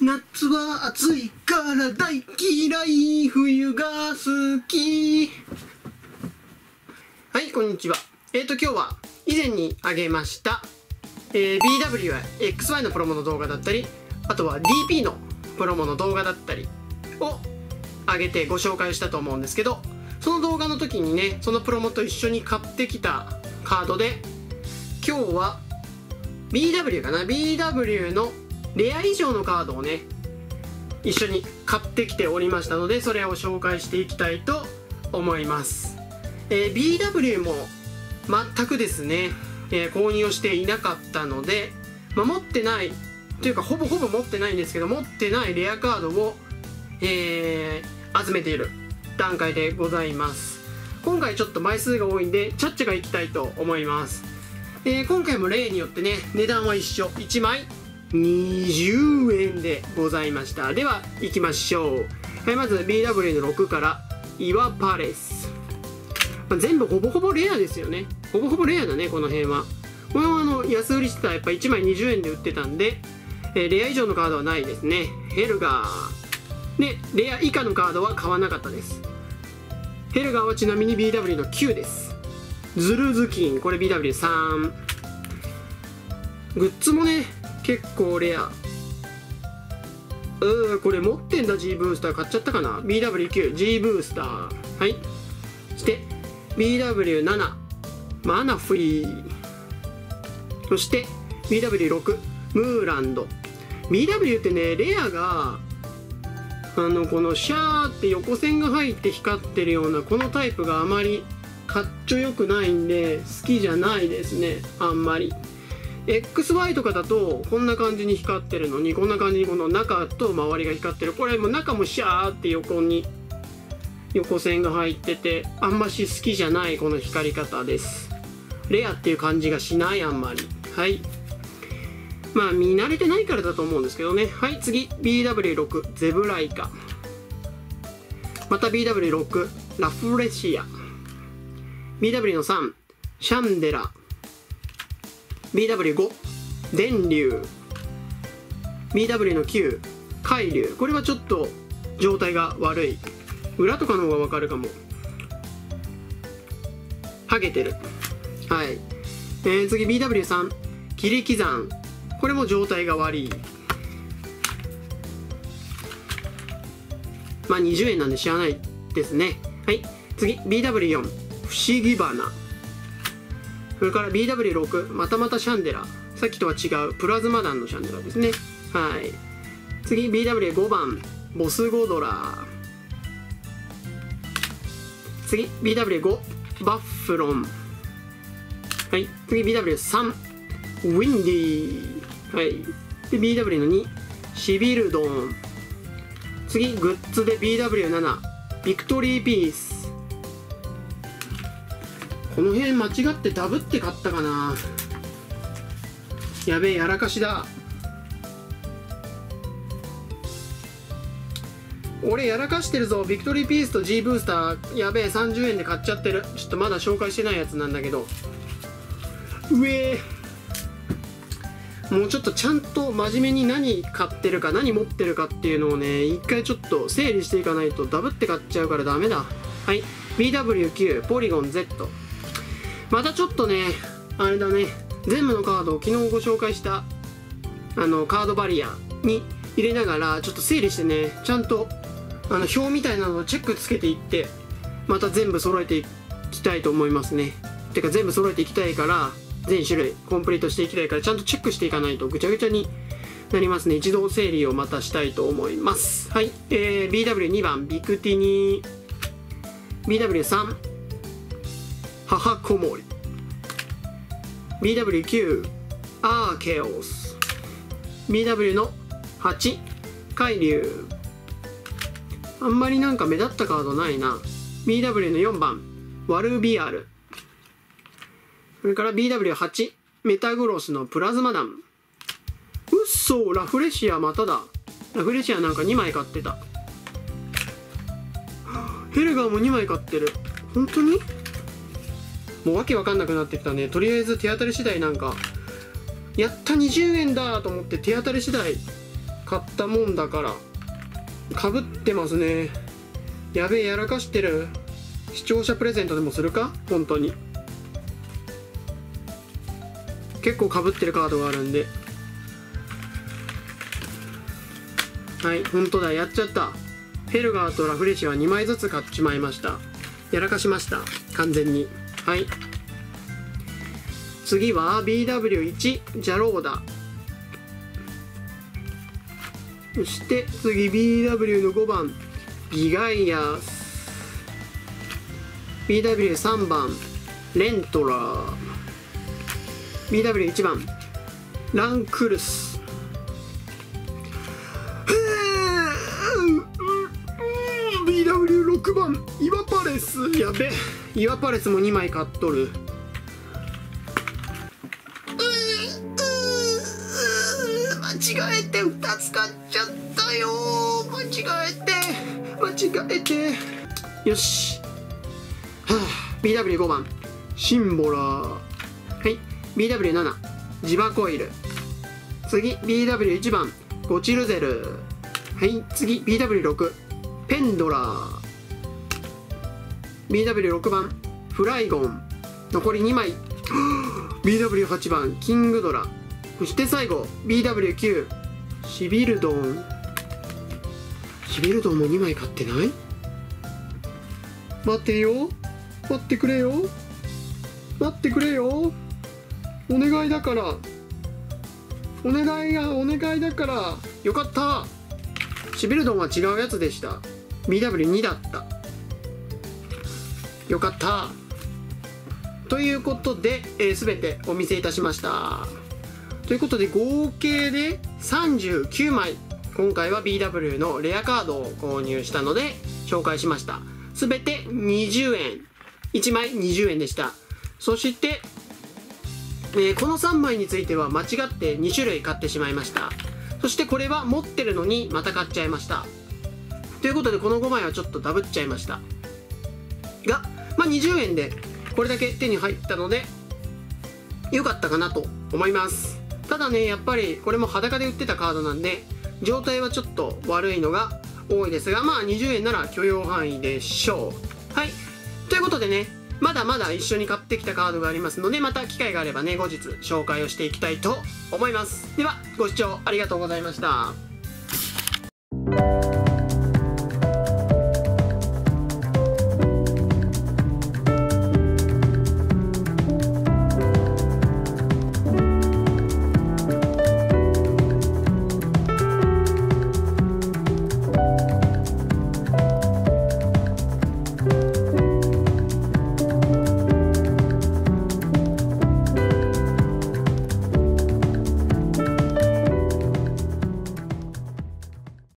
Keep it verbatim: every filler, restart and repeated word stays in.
夏は暑いから大嫌い、冬が好き。はい、こんにちは。えーと今日は以前にあげました、えー、ビーダブリュー や エックスワイ のプロモの動画だったり、あとは ディーピー のプロモの動画だったりを上げてご紹介したと思うんですけど、その動画の時にね、そのプロモと一緒に買ってきたカードで、今日は ビーダブリュー かな ビーダブリュー のレア以上のカードをね一緒に買ってきておりましたので、それを紹介していきたいと思います。えー、ビーダブリュー も全くですね、えー、購入をしていなかったので、まあ、持ってないというかほぼほぼ持ってないんですけど、持ってないレアカードを、えー、集めている段階でございます。今回ちょっと枚数が多いんでちゃっちゃがいきたいと思います。えー、今回も例によってね値段は一緒、いちまいにじゅうえんでございました。では行きましょう。はい、まず ビーダブリュー のろくからイワパレス、まあ、全部ほぼほぼレアですよね。ほぼほぼレアだね、この辺は。これはあの安売りしてたらやっぱいちまいにじゅうえんで売ってたんで、えー、レア以上のカードはないですね。ヘルガーでレア以下のカードは買わなかったです。ヘルガーはちなみに ビーダブリュー のきゅうです。ズルズキン、これ ビーダブリューさん。グッズもね結構レア。うーこれ持ってんだ。 G ブースター買っちゃったかな。 ビーダブリューきゅう G ブースター。はい、そして ビーダブリューなな マナフィー、そして ビーダブリューろく ムーランド。 ビーダブリュー ってねレアがあのこのシャーって横線が入って光ってるようなこのタイプがあまりかっちょよくないんで好きじゃないですね、あんまり。エックスワイ とかだとこんな感じに光ってるのに、こんな感じにこの中と周りが光ってる。これも中もシャーって横に横線が入っててあんまし好きじゃないこの光り方です。レアっていう感じがしない、あんまり。はい、まあ見慣れてないからだと思うんですけどね。はい、次 ビーダブリューろく ゼブライカ、また ビーダブリューろく ラフレシア、 ビーダブリュー のさんシャンデラ、 ビーダブリューご 電流、 ビーダブリュー のきゅう海流。これはちょっと状態が悪い。裏とかの方がわかるかも。ハゲてる。はい、えー、次 ビーダブリューさん 切り刻ん、これも状態が悪い。まあにじゅうえんなんで知らないですね。はい、次 ビーダブリューよん 不思議花、それから ビーダブリューろく またまたシャンデラ、さっきとは違うプラズマ弾のシャンデラですね。はい、次 ビーダブリューご 番ボスゴドラー、次 ビーダブリューご バッフロン。はい、次 ビーダブリューさん ウィンディー。はい、で ビーダブリュー のにシビルドン。次グッズで ビーダブリューなな ビクトリーピース。この辺間違ってダブって買ったかな。やべえ、やらかしだ。俺やらかしてるぞ。ビクトリーピースと G ブースターやべえさんじゅうえんで買っちゃってる。ちょっとまだ紹介してないやつなんだけど、うえー、もうちょっとちゃんと真面目に何買ってるか何持ってるかっていうのをね一回ちょっと整理していかないとダブって買っちゃうからダメだ。はい、 ビーダブリューきゅう ポリゴン Z。 またちょっとねあれだね、全部のカードを昨日ご紹介したあのカードバリアに入れながらちょっと整理してね、ちゃんとあの表みたいなのをチェックつけていってまた全部揃えていきたいと思いますね。てか全部揃えていきたいから全種類コンプリートしていきたいからちゃんとチェックしていかないとぐちゃぐちゃになりますね。一度整理をまたしたいと思います。はい、えー、ビーダブリューに 番ビクティニ、 ビーダブリューさん 母子守、 ビーダブリューきゅう アーケオス、 ビーダブリュー のはち海流。あんまりなんか目立ったカードないな。 ビーダブリュー のよんばんワルビアル、それから ビーダブリューはち メタグロスのプラズマ弾。うっそ、ラフレシアまただ。ラフレシアなんかにまい買ってた。ヘルガーもにまい買ってる。本当にもうわけわかんなくなってきたね。とりあえず手当たり次第なんかやったにじゅうえんだと思って手当たり次第買ったもんだからかぶってますね。やべえ、やらかしてる。視聴者プレゼントでもするか。本当に結構かぶってるカードがあるんで。はい、本当だ、やっちゃった。ヘルガーとラフレシアはにまいずつ買っちまいました。やらかしました完全に。はい、次は ビーダブリューいち ジャローダ。そして次 ビーダブリュー のごばんビガイアス。 ビーダブリューさん 番レントラー。 ビーダブリューいち 番ランクルス。 ビーダブリューろく 番イワパレス。やべ、イワパレスもにまい買っとる。間違えてふたつ買っちゃったよ。間違えて間違えて。よし、はあ、ビーダブリューご 番シンボラー。はい、 ビーダブリューなな ジバコイル。次 ビーダブリューいち 番ゴチルゼル。はい、次 ビーダブリューろく ペンドラー。 ビーダブリューろく 番フライゴン。残りにまい。ビーダブリューはち 番キングドラ。そして最後 ビーダブリューきゅう シビルドン。シビルドンもにまい買ってない？待ってよ、待ってくれよ、待ってくれよ、お願いだから、お願いがお願いだから。よかった、シビルドンは違うやつでした。 ビーダブリューに だった。よかった。ということで、えー、全てお見せいたしました。ということで合計でさんじゅうきゅうまい、今回は ビーダブリュー のレアカードを購入したので紹介しました。全てにじゅうえん、いちまいにじゅうえんでした。そして、えー、このさんまいについては間違ってにしゅるい買ってしまいました。そしてこれは持ってるのにまた買っちゃいました。ということでこのごまいはちょっとダブっちゃいましたが、まあ、にじゅうえんでこれだけ手に入ったので良かったかなと思います。ただね、やっぱりこれも裸で売ってたカードなんで状態はちょっと悪いのが多いですが、まあにじゅうえんなら許容範囲でしょう。はい、ということでね、まだまだ一緒に買ってきたカードがありますので、また機会があればね後日紹介をしていきたいと思います。ではご視聴ありがとうございました。